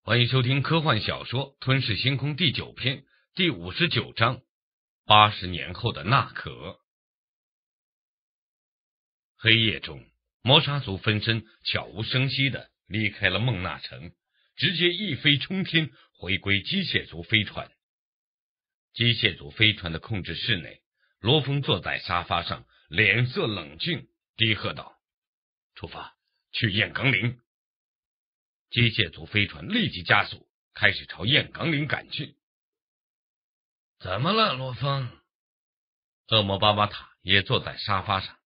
欢迎收听科幻小说《吞噬星空》第9篇第59章80年后的纳可。黑夜中，魔杀族分身悄无声息地离开了孟纳城，直接一飞冲天，回归机械族飞船。机械族飞船的控制室内，罗峰坐在沙发上，脸色冷峻，低喝道：出发，去燕岗岭。机械族飞船立即加速，开始朝燕岗岭赶去。 怎么了，罗峰？ 恶魔巴巴塔也坐在沙发上。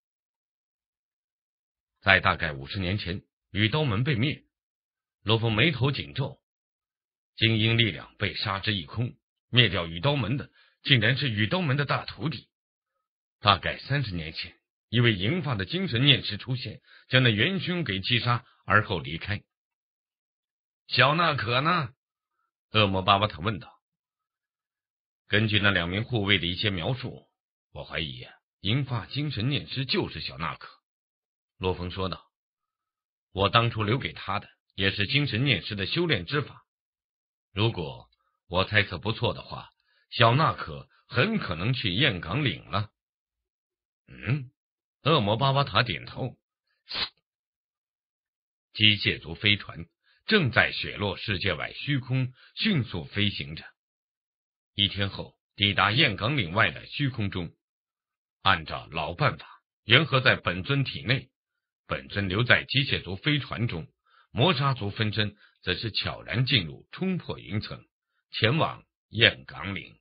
在大概50年前，羽刀门被灭，罗峰眉头紧皱，精英力量被杀之一空，灭掉羽刀门的竟然是羽刀门的大徒弟。大概30年前，一位银发的精神念师出现，将那元凶给击杀，而后离开。小纳可呢？恶魔巴巴塔问道。根据那2名护卫的一些描述，我怀疑银发精神念师就是小纳可。罗峰说道。我当初留给他的也是精神念师的修炼之法。如果我猜测不错的话，小纳可很可能去燕岗岭了。恶魔巴巴塔点头。机械族飞船正在雪落世界外虚空迅速飞行着。1天后抵达燕岗岭外的虚空中，按照老办法，元核在本尊体内，本尊留在机械族飞船中，魔杀族分身则是悄然进入冲破云层，前往燕岗岭。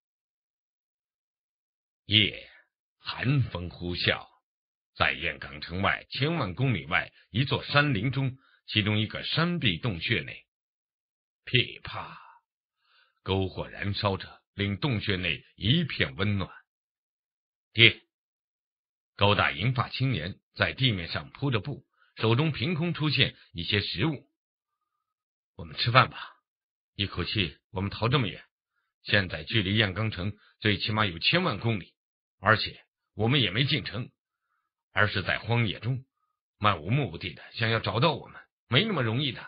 夜，寒风呼啸，在燕岗城外千万公里外一座山林中，其中一个山壁洞穴内，噼啪，篝火燃烧着，令洞穴内一片温暖。爹，高大银发青年在地面上铺着布，手中凭空出现一些食物。我们吃饭吧，一口气我们逃这么远，现在距离燕岗城最起码有1000万公里，而且我们也没进城，而是在荒野中漫无目的的想要找到我们，没那么容易的。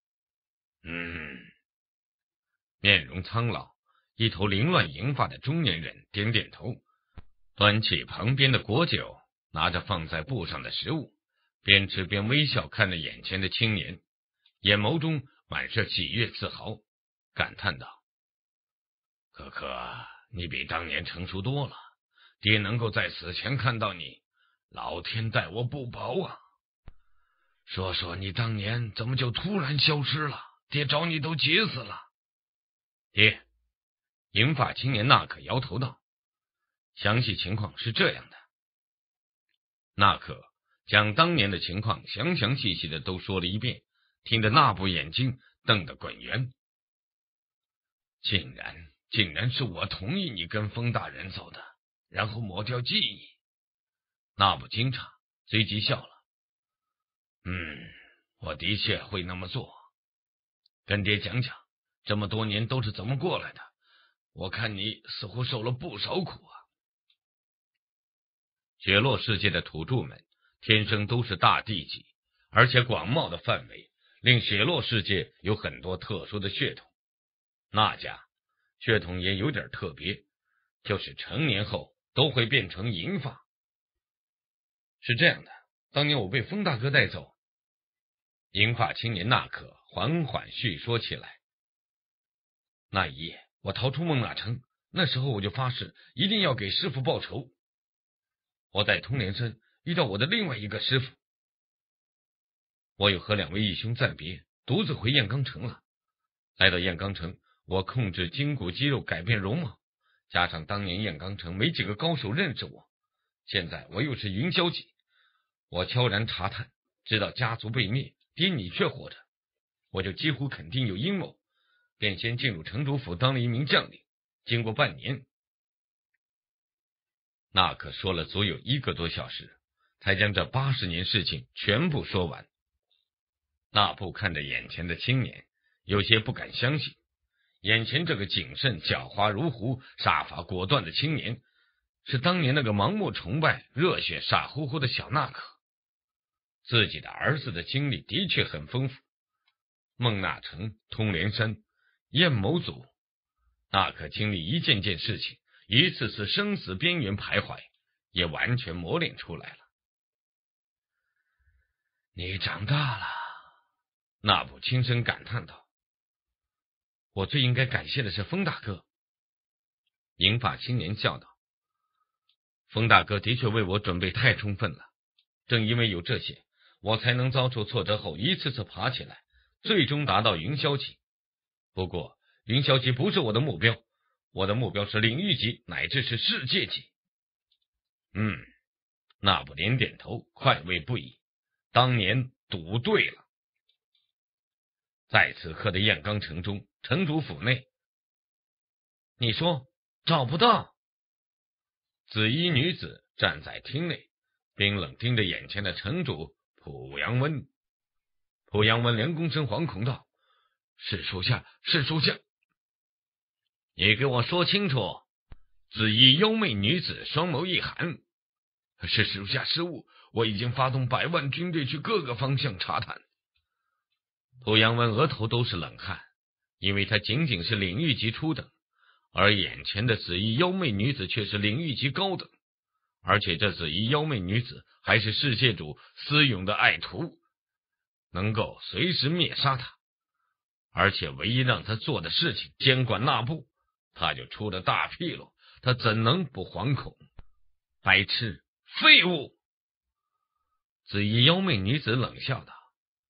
面容苍老，一头凌乱银发的中年人点点头，端起旁边的果酒，拿着放在布上的食物，边吃边微笑看着眼前的青年，眼眸中满是喜悦自豪，感叹道：可可，你比当年成熟多了，爹能够在死前看到你，老天待我不薄啊。说说你当年怎么就突然消失了？爹找你都急死了。爹，银发青年纳可摇头道，详细情况是这样的。纳可将当年的情况详详细细的都说了一遍，听得那部眼睛瞪得滚圆。竟然是我同意你跟风大人走的，然后抹掉记忆。那部惊诧，随即笑了。我的确会那么做。跟爹讲讲，这么多年都是怎么过来的？我看你似乎受了不少苦啊。雪落世界的土著们天生都是大地级，而且广袤的范围令雪落世界有很多特殊的血统。那家血统也有点特别，就是成年后都会变成银发。是这样的，当年我被风大哥带走。银发青年纳可缓缓叙说起来。那一夜我逃出孟纳城，那时候我就发誓一定要给师父报仇。我在通莲山遇到我的另外一个师父，我又和2位义兄暂别，独自回燕岗城了。来到燕岗城，我控制筋骨肌肉改变容貌，加上当年燕岗城没几个高手认识我，现在我又是云霄级，我悄然查探，知道家族被灭，爹你却活着，我就几乎肯定有阴谋，便先进入城主府当了一名将领。经过半年，纳可说了足有1个多小时，才将这80年事情全部说完。纳布看着眼前的青年，有些不敢相信，眼前这个谨慎狡猾如狐、杀伐果断的青年，是当年那个盲目崇拜、热血傻乎乎的小纳可。自己的儿子的经历的确很丰富， 孟纳城、通连山、燕某祖，那可经历一件件事情，一次次生死边缘徘徊，也完全磨练出来了。 你长大了， 那布轻声感叹道。我最应该感谢的是风大哥。银发青年笑道。风大哥的确为我准备太充分了，正因为有这些，我才能遭受挫折后一次次爬起来，最终达到云霄级。不过云霄级不是我的目标，我的目标是领域级乃至是世界级。那布点点头，快慰不已。当年赌对了。在此刻的燕冈城中，城主府内，你说找不到？紫衣女子站在厅内，冰冷盯着眼前的城主濮阳温。濮阳温连躬声惶恐道：是属下，是属下。你给我说清楚！紫衣妖媚女子双眸一寒。是属下失误，我已经发动100万军队去各个方向查探。濮阳温额头都是冷汗，因为他仅仅是领域级初等，而眼前的紫衣妖媚女子却是领域级高等，而且这紫衣妖媚女子还是世界主私勇的爱徒，能够随时灭杀他。而且唯一让他做的事情监管那部，他就出了大纰漏，他怎能不惶恐？白痴，废物！紫衣妖媚女子冷笑道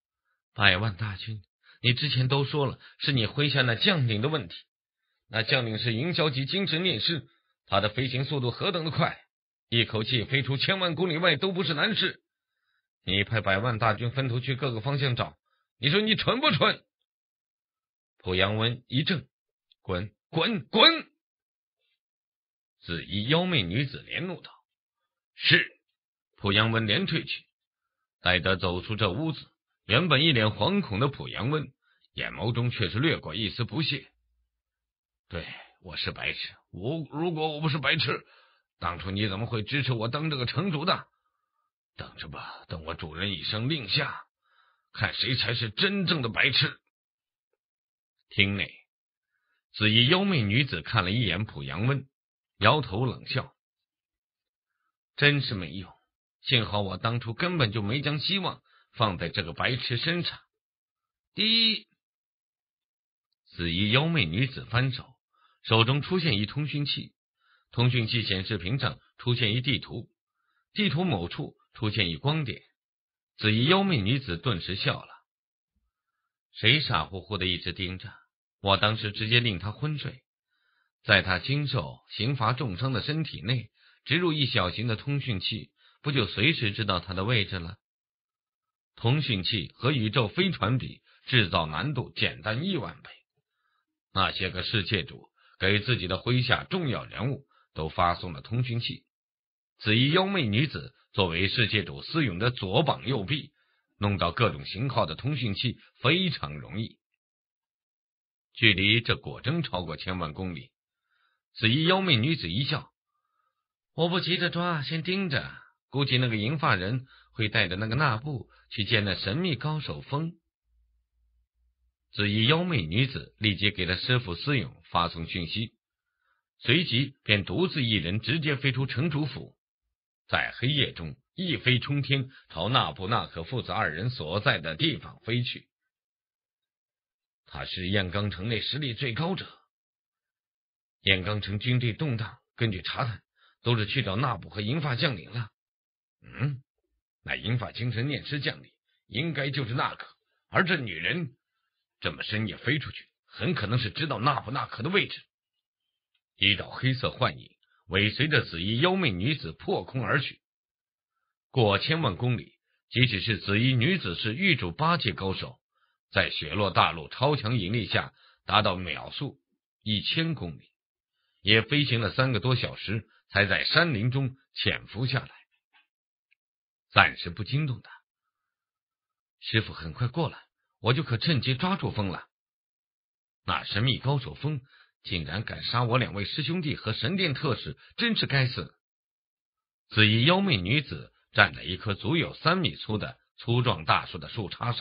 ：100万大军，你之前都说了，是你麾下那将领的问题。那将领是云霄级精神念师，他的飞行速度何等的快，一口气飞出1000万公里外都不是难事。你派100万大军分头去各个方向找，你说你蠢不蠢？濮阳温一怔，滚滚滚！紫衣妖媚女子连怒道：是！濮阳温连退去。待得走出这屋子，原本一脸惶恐的濮阳温，眼眸中却是掠过一丝不屑。对，我是白痴，如果我不是白痴，当初你怎么会支持我当这个城主的？等着吧，等我主人一声令下，看谁才是真正的白痴。厅内，紫衣妖媚女子看了一眼濮阳温，摇头冷笑：真是没用，幸好我当初根本就没将希望放在这个白痴身上。第一，紫衣妖媚女子翻手，手中出现一通讯器，通讯器显示屏上出现一地图，地图某处出现一光点。紫衣妖媚女子顿时笑了：谁傻乎乎的一直盯着？我当时直接令他昏睡，在他经受刑罚重伤的身体内植入一小型的通讯器，不就随时知道他的位置了？通讯器和宇宙飞船比，制造难度简单1万倍。那些个世界主给自己的麾下重要人物都发送了通讯器，紫衣妖媚女子作为世界主私勇的左膀右臂，弄到各种型号的通讯器非常容易。距离这果真超过1000万公里。紫衣妖媚女子一笑：我不急着抓，先盯着，估计那个银发人会带着那个那布去见那神秘高手风。紫衣妖媚女子立即给了师傅思勇发送讯息，随即便独自一人直接飞出城主府，在黑夜中一飞冲天，朝那布那可父子2人所在的地方飞去。他是燕冈城内实力最高者。燕冈城军队动荡，根据查探，都是去找那布和银发将领了。那银发精神念师将领应该就是那可，而这女人这么深夜飞出去，很可能是知道那布那可的位置。一道黑色幻影尾随着紫衣妖媚女子破空而去。过1000万公里，即使是紫衣女子是域主8阶高手，在雪落大陆超强引力下达到秒速1000公里，也飞行了3个多小时，才在山林中潜伏下来，暂时不惊动他。师傅很快过来，我就可趁机抓住风了。那神秘高手风竟然敢杀我2位师兄弟和神殿特使，真是该死。紫衣妖媚女子站在一棵足有3米粗的粗壮大树的树杈上，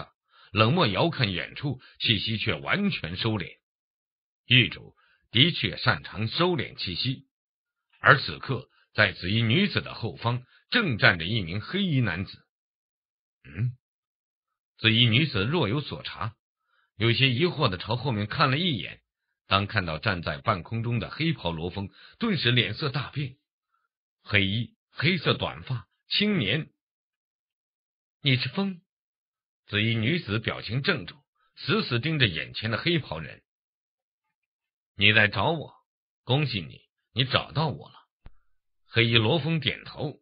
冷漠遥看远处，气息却完全收敛。狱主的确擅长收敛气息，而此刻在紫衣女子的后方正站着一名黑衣男子。紫衣女子若有所察，有些疑惑地朝后面看了一眼，当看到站在半空中的黑袍罗峰，顿时脸色大变。黑衣，黑色短发，青年。你是风？紫衣女子表情郑重，死死盯着眼前的黑袍人。你在找我？恭喜你，你找到我了。黑衣罗峰点头。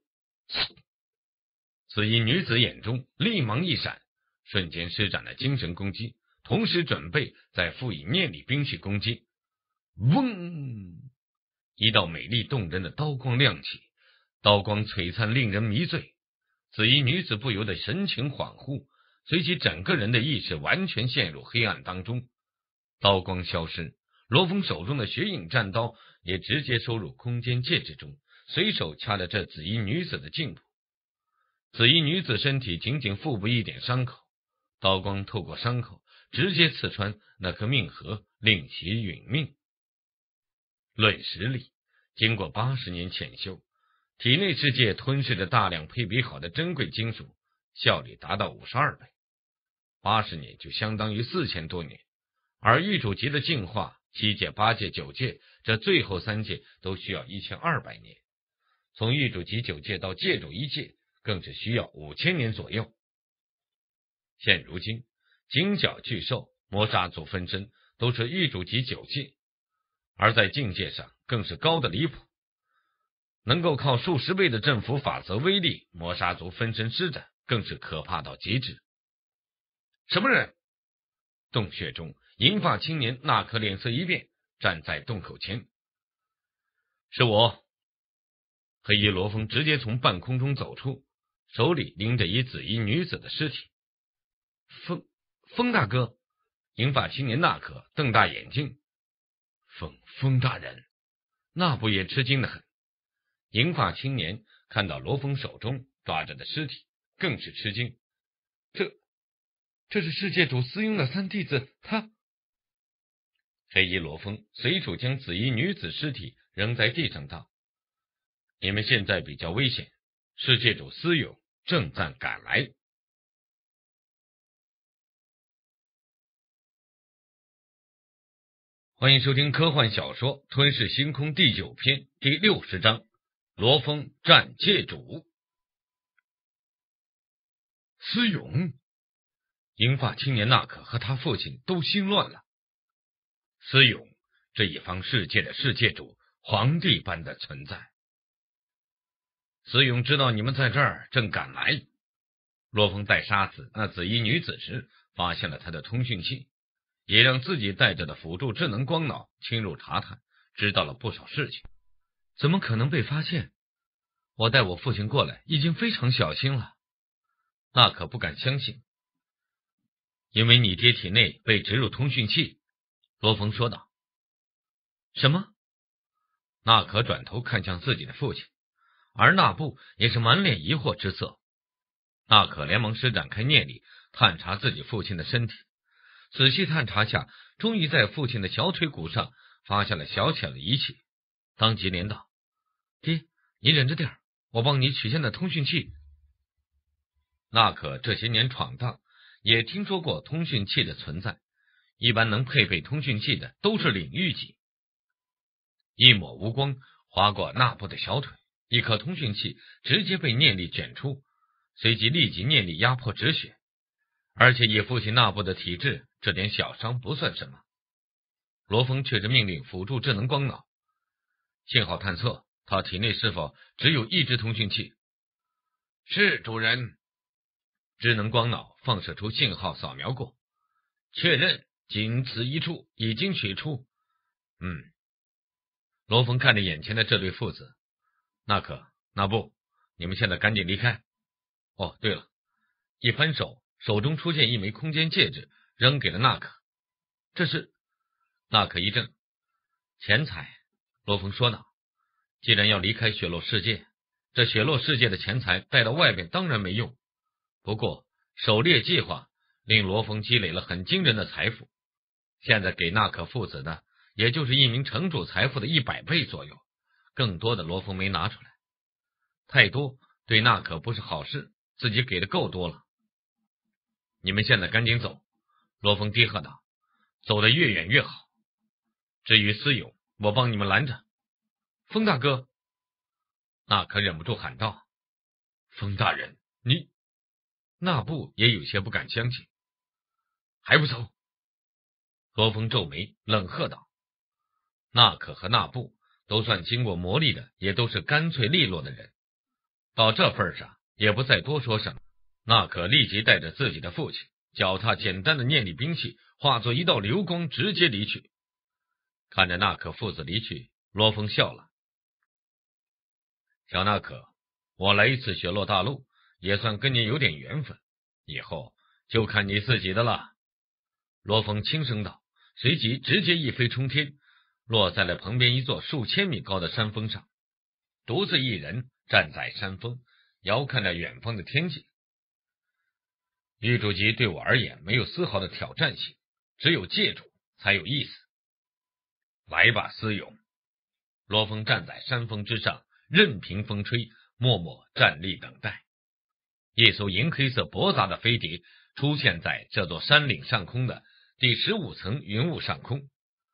紫衣女子眼中厉芒一闪，瞬间施展了精神攻击，同时准备再赋予念力兵器攻击。嗡！一道美丽动人的刀光亮起，刀光璀璨，令人迷醉。紫衣女子不由得神情恍惚，随即整个人的意识完全陷入黑暗当中。刀光消失，罗峰手中的血影战刀也直接收入空间戒指中，随手掐着这紫衣女子的颈部。紫衣女子身体仅仅腹部一点伤口，刀光透过伤口直接刺穿那颗命核，令其殒命。论实力，经过80年潜修，体内世界吞噬着大量配比好的珍贵金属，效率达到52倍。80年就相当于4000多年，而狱主级的进化，7阶、8阶、9阶，这最后3阶都需要1200年。从狱主级9阶到界主1阶，更是需要5000年左右。现如今，金角巨兽、魔杀族分身都是狱主级9阶，而在境界上更是高的离谱，能够靠数十倍的阵符法则威力，魔杀族分身施展更是可怕到极致。什么人？洞穴中，银发青年那可脸色一变，站在洞口前。是我。黑衣罗峰直接从半空中走出，手里拎着一紫衣女子的尸体。风大哥！银发青年那可瞪大眼睛。风大人，那不也吃惊的很。银发青年看到罗峰手中抓着的尸体，更是吃惊。这是世界主私拥的3弟子，他。黑衣罗峰随手将紫衣女子尸体扔在地上道：你们现在比较危险，世界主私勇正在赶来。欢迎收听科幻小说《吞噬星空》第9篇第60章罗峰战界主。私勇，银发青年那可和他父亲都心乱了。私勇，这一方世界的世界主，皇帝般的存在。私勇知道你们在这儿，正赶来。罗峰在杀死那紫衣女子时，发现了他的通讯器，也让自己带着的辅助智能光脑侵入查探，知道了不少事情。怎么可能被发现？我带我父亲过来已经非常小心了。那可不敢相信。因为你爹体内被植入通讯器，罗峰说道。什么？那可转头看向自己的父亲，而那布也是满脸疑惑之色。那可连忙施展开念力，探查自己父亲的身体。仔细探查下，终于在父亲的小腿骨上发现了小巧的仪器，当即连道：爹，你忍着点，我帮你取下那通讯器。那可这些年闯荡，也听说过通讯器的存在，一般能配备通讯器的都是领域级。一抹无光划过那布的小腿，一颗通讯器直接被念力卷出，随即立即念力压迫止血。而且以父亲那布的体质，这点小伤不算什么。罗峰却是命令辅助智能光脑信号探测，他体内是否只有一只通讯器？是，主人。智能光脑放射出信号扫描过，确认仅此一处，已经取出。罗峰看着眼前的这对父子，那可那不，你们现在赶紧离开。哦，对了，一翻手，手中出现一枚空间戒指，扔给了纳可。这是？纳可一怔。钱财，罗峰说道。既然要离开雪落世界，这雪落世界的钱财带到外边当然没用。不过狩猎计划令罗峰积累了很惊人的财富。现在给纳可父子的，也就是一名城主财富的100倍左右，更多的罗峰没拿出来。太多对纳可不是好事，自己给的够多了。你们现在赶紧走，罗峰低喝道，走得越远越好。至于私勇，我帮你们拦着。风大哥，纳可忍不住喊道。风大人，你……纳布也有些不敢相信。还不走？罗峰皱眉冷喝道。纳可和纳布都算经过磨砺的，也都是干脆利落的人，到这份上也不再多说什么。纳可立即带着自己的父亲，脚踏简单的念力兵器，化作一道流光，直接离去。看着纳可父子离去，罗峰笑了。小纳可，我来一次雪落大陆，也算跟你有点缘分，以后就看你自己的了。罗峰轻声道，随即直接一飞冲天，落在了旁边一座数千米高的山峰上，独自一人站在山峰，遥看着远方的天际。玉主级对我而言没有丝毫的挑战性，只有借助才有意思。来吧，思勇。罗峰站在山峰之上，任凭风吹，默默站立等待。一艘银黑色驳杂的飞碟出现在这座山岭上空的第15层云雾上空。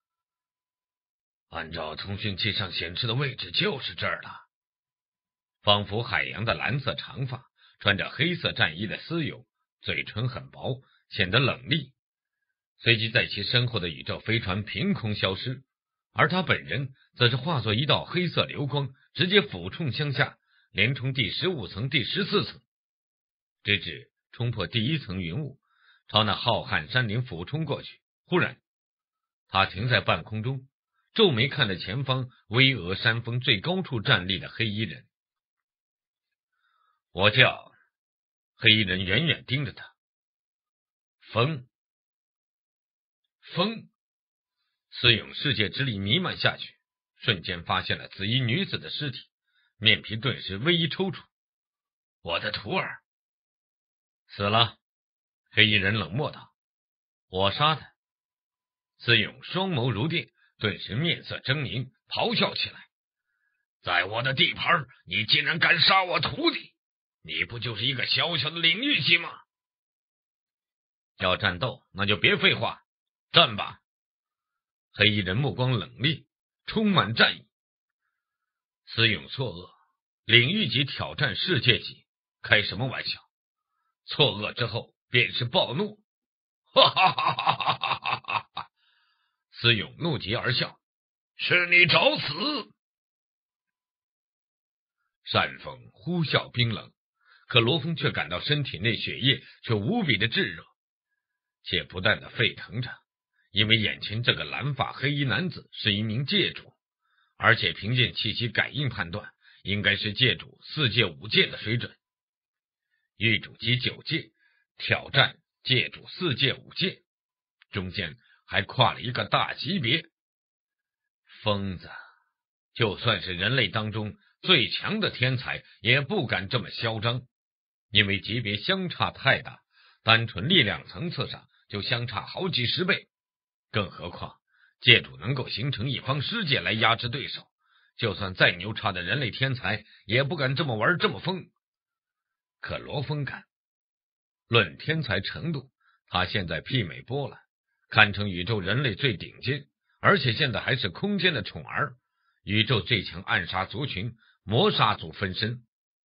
按照通讯器上显示的位置，就是这儿了。仿佛海洋的蓝色长发，穿着黑色战衣的思勇，嘴唇很薄，显得冷厉。随即在其身后的宇宙飞船凭空消失，而他本人则是化作一道黑色流光，直接俯冲向下，连冲第15层、第14层，直至冲破第1层云雾，朝那浩瀚山林俯冲过去。忽然，他停在半空中，皱眉看着前方巍峨山峰最高处站立的黑衣人。我叫……黑衣人远远盯着他。风。思勇世界之力弥漫下去，瞬间发现了紫衣女子的尸体，面皮顿时微一抽搐。我的徒儿死了。黑衣人冷漠道。我杀他。思勇双眸如电，顿时面色狰狞，咆哮起来。在我的地盘，你竟然敢杀我徒弟，你不就是一个小小的领域系吗？要战斗，那就别废话，战吧。黑衣人目光冷冽，充满战意。思勇错愕，领域级挑战世界级，开什么玩笑？错愕之后便是暴怒。哈哈哈哈哈哈哈！思勇怒极而笑，是你找死！山风呼啸冰冷，可罗峰却感到身体内血液却无比的炙热，且不断的沸腾着，因为眼前这个蓝发黑衣男子是一名界主，而且凭借气息感应判断，应该是界主4阶5阶的水准。玉主级9阶挑战界主4阶5阶，中间还跨了一个大级别。疯子，就算是人类当中最强的天才也不敢这么嚣张，因为级别相差太大，单纯力量层次上就相差好几十倍，更何况界主能够形成一方世界来压制对手，就算再牛叉的人类天才也不敢这么玩这么疯。可罗峰敢，论天才程度，他现在媲美波兰，堪称宇宙人类最顶尖，而且现在还是空间的宠儿，宇宙最强暗杀族群魔杀族分身。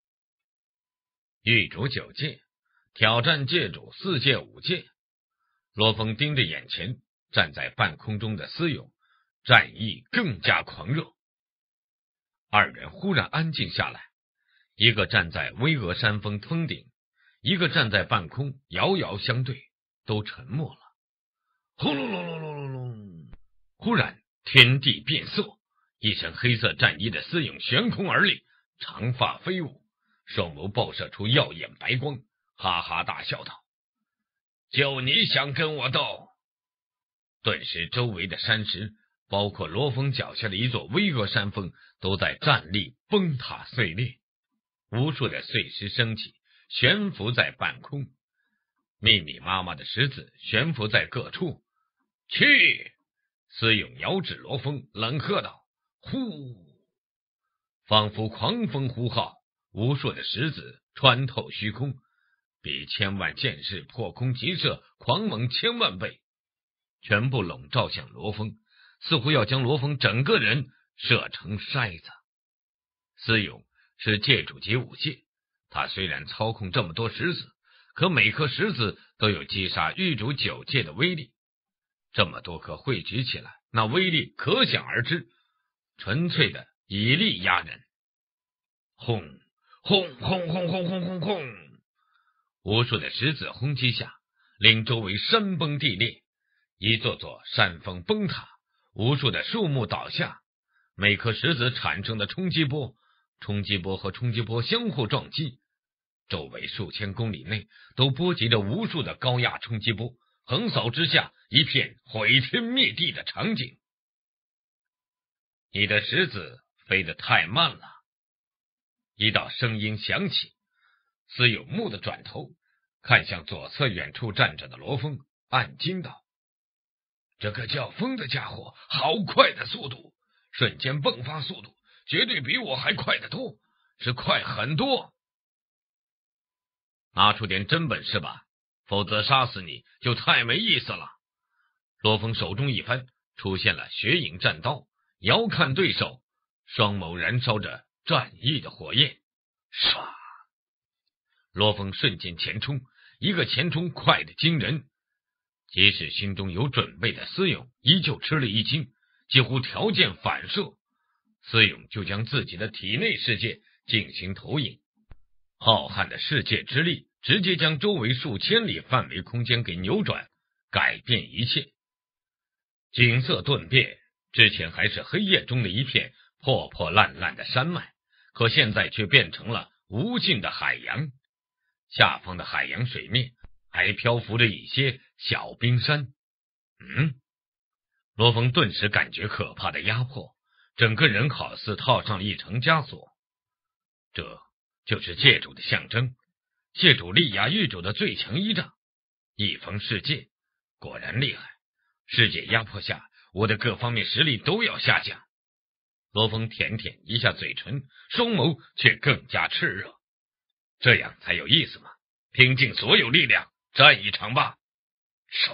玉主9阶挑战界主4阶5阶。罗峰盯着眼前站在半空中的思勇，战意更加狂热。二人忽然安静下来，一个站在巍峨山峰峰顶，一个站在半空，遥遥相对，都沉默了。轰隆隆隆隆隆隆！忽然天地变色，一身黑色战衣的思勇悬空而立，长发飞舞，双眸爆射出耀眼白光，哈哈大笑道：就你想跟我斗？顿时周围的山石，包括罗峰脚下的一座巍峨山峰，都在站立崩塌碎裂，无数的碎石升起，悬浮在半空。 密密麻麻的石子悬浮在各处。去！司勇遥指罗峰，冷喝道：“呼！”仿佛狂风呼号，无数的石子穿透虚空，比千万箭士破空急射狂猛千万倍，全部笼罩向罗峰，似乎要将罗峰整个人射成筛子。司勇是界主级武界，他虽然操控这么多石子，可每颗石子都有击杀狱主9界的威力，这么多颗汇聚起来，那威力可想而知，纯粹的以力压人。轰轰轰轰轰轰轰轰！无数的石子轰击下，令周围山崩地裂，一座座山峰崩塌，无数的树木倒下。每颗石子产生的冲击波和冲击波相互撞击，周围数千公里内都波及着无数的高压冲击波，横扫之下一片毁天灭地的场景。你的石子飞得太慢了。一道声音响起，司勇蓦地转头看向左侧远处站着的罗峰，暗惊道：“这个叫风的家伙好快的速度，瞬间迸发速度绝对比我还快得多，是快很多。拿出点真本事吧，否则杀死你就太没意思了。”罗峰手中一翻，出现了血影战刀，遥看对手，双眸燃烧着战意的火焰。唰！罗峰瞬间前冲，一个前冲快得惊人，即使心中有准备的司勇依旧吃了一惊，几乎条件反射，司勇就将自己的体内世界进行投影，浩瀚的世界之力直接将周围数千里范围空间给扭转，改变一切。景色顿变，之前还是黑夜中的一片破破烂烂的山脉，可现在却变成了无尽的海洋，下方的海洋水面还漂浮着一些小冰山。罗峰顿时感觉可怕的压迫，整个人好似套上了一层枷锁。这就是界主的象征，界主力压狱主的最强依仗，一方世界，果然厉害。世界压迫下，我的各方面实力都要下降。罗峰舔舔一下嘴唇，双眸却更加炽热。这样才有意思嘛！拼尽所有力量，战一场吧！唰！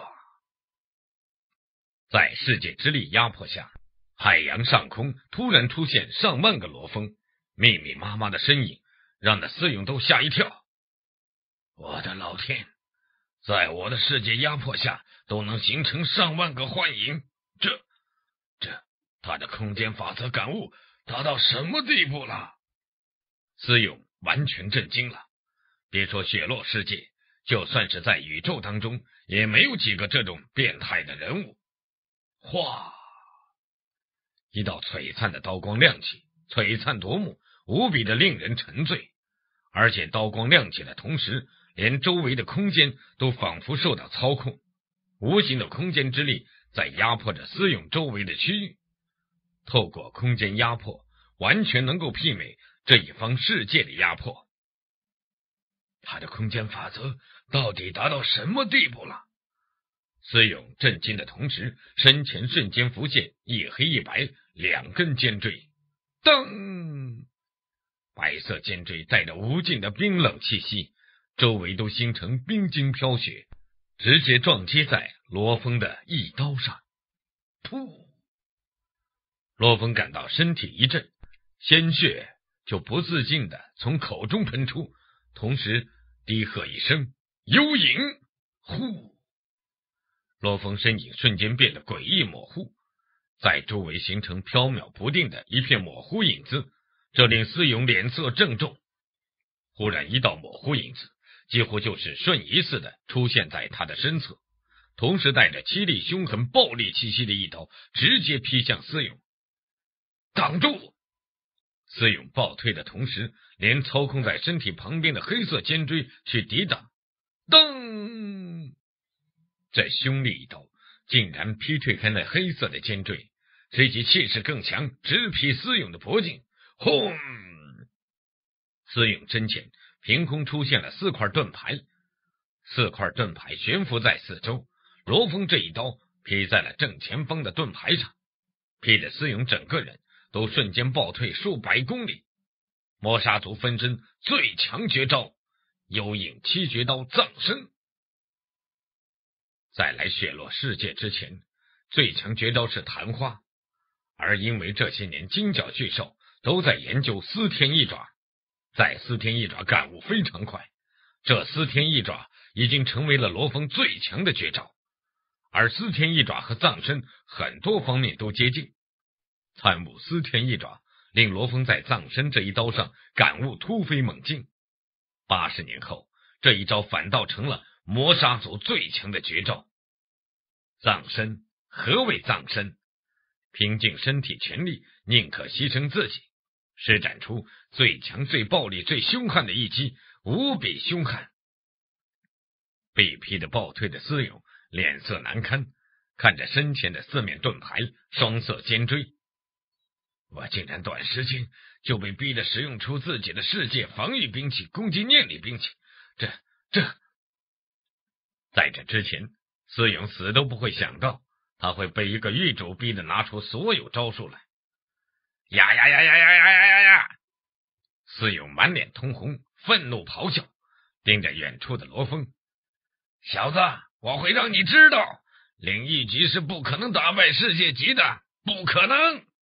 在世界之力压迫下，海洋上空突然出现上万个罗峰，密密麻麻的身影，让那司勇都吓一跳。我的老天！在我的世界压迫下，都能形成上万个幻影，这他的空间法则感悟达到什么地步了？司勇完全震惊了。别说雪落世界，就算是在宇宙当中，也没有几个这种变态的人物。哗！一道璀璨的刀光亮起，璀璨夺目，无比的令人沉醉。而且刀光亮起的同时，连周围的空间都仿佛受到操控，无形的空间之力在压迫着司勇周围的区域。透过空间压迫，完全能够媲美这一方世界的压迫。他的空间法则到底达到什么地步了？司勇震惊的同时，身前瞬间浮现一黑一白两根尖锥，噔！白色尖锥带着无尽的冰冷气息，周围都形成冰晶飘雪，直接撞击在罗峰的一刀上。噗！罗峰感到身体一震，鲜血就不自禁的从口中喷出，同时低喝一声幽影。呼！罗峰身影瞬间变得诡异模糊，在周围形成飘渺不定的一片模糊影子，这令司勇脸色正重。忽然一道模糊影子几乎就是瞬移似的出现在他的身侧，同时带着凄厉凶狠暴力气息的一刀直接劈向司勇。挡住！司勇暴退的同时，连操控在身体旁边的黑色尖锥去抵挡。噔！这凶厉一刀竟然劈退开那黑色的尖锥，随即气势更强，直劈司勇的脖颈。轰！司勇身前凭空出现了4块盾牌， 4块盾牌悬浮在四周，罗峰这一刀劈在了正前方的盾牌上，劈得司勇整个人都瞬间暴退数百公里。魔杀族分身最强绝招幽影七绝刀葬身。在来血落世界之前，最强绝招是昙花，而因为这些年金角巨兽都在研究司天一爪，在司天一爪感悟非常快，这司天一爪已经成为了罗峰最强的绝招，而司天一爪和葬身很多方面都接近。参悟司天一爪令罗峰在葬身这一刀上感悟突飞猛进，80年后这一招反倒成了魔杀族最强的绝招。葬身，何谓葬身？拼尽身体全力，宁可牺牲自己，施展出最强最暴力最凶悍的一击，无比凶悍。被劈的暴退的司勇脸色难堪，看着身前的4面盾牌，双色尖锥。我竟然短时间就被逼得使用出自己的世界防御兵器攻击念力兵器，这在这之前，司勇死都不会想到他会被一个狱主逼得拿出所有招数来。呀！司勇满脸通红，愤怒咆哮，盯着远处的罗峰。小子，我会让你知道，灵异级是不可能打败世界级的，不可能。